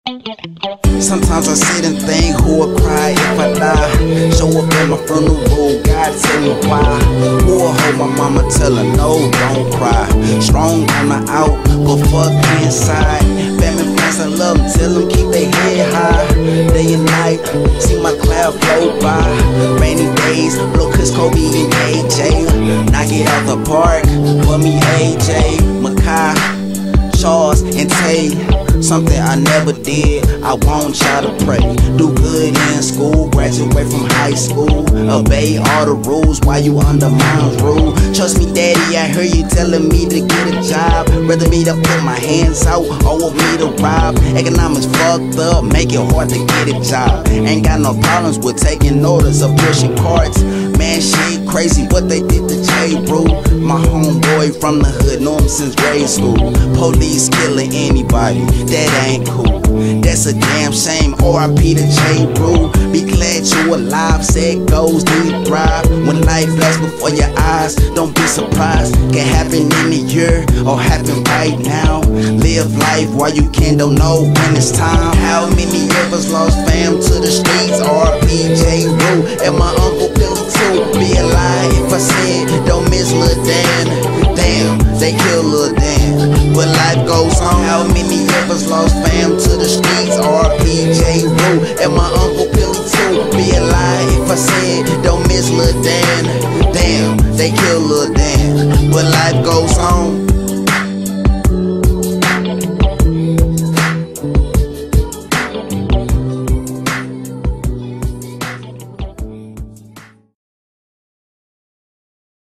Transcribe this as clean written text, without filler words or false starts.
Sometimes I sit and think who will cry if I die. Show up at my funeral, God tell me why. Who will hold my mama, tell her no, don't cry. Strong on the out, but fuck inside. Family friends I love them, tell them keep their head high. Day and night, see my cloud float by. Rainy days, blow Chris, Kobe and AJ. Knock it out the park, for me AJ, Makai, Charles and Tay. Something I never did, I want y'all to pray. Do good in school, graduate from high school. Obey all the rules while you under mom's rule. Trust me daddy, I heard you telling me to get a job. Rather me to put my hands out or want me to rob. Economics fucked up, make it hard to get a job. Ain't got no problems with taking orders or pushing carts. Man, shit crazy what they did to J. Rue. My homeboy from the hood, know him since grade school. Police killing anybody, that ain't cool. That's a damn shame, R.I.P. to J. Rue. Be glad you alive, said goals do you thrive. When life flashes before your eyes, don't be surprised. Can happen in a year or happen right now. Live life while you can, don't know when it's time. How many of us lost fam to the streets? R.I.P. J. Rue and my uncle Billy too. Be a lie if I said don't miss Lil Dan. Damn, they kill Lil Dan, but life goes on. How many of us lost fam to the streets? R.I.P. J. Rue and my uncle Billy too. Be a lie if I said don't miss Lil Dan. Damn, they kill Lil Dan, but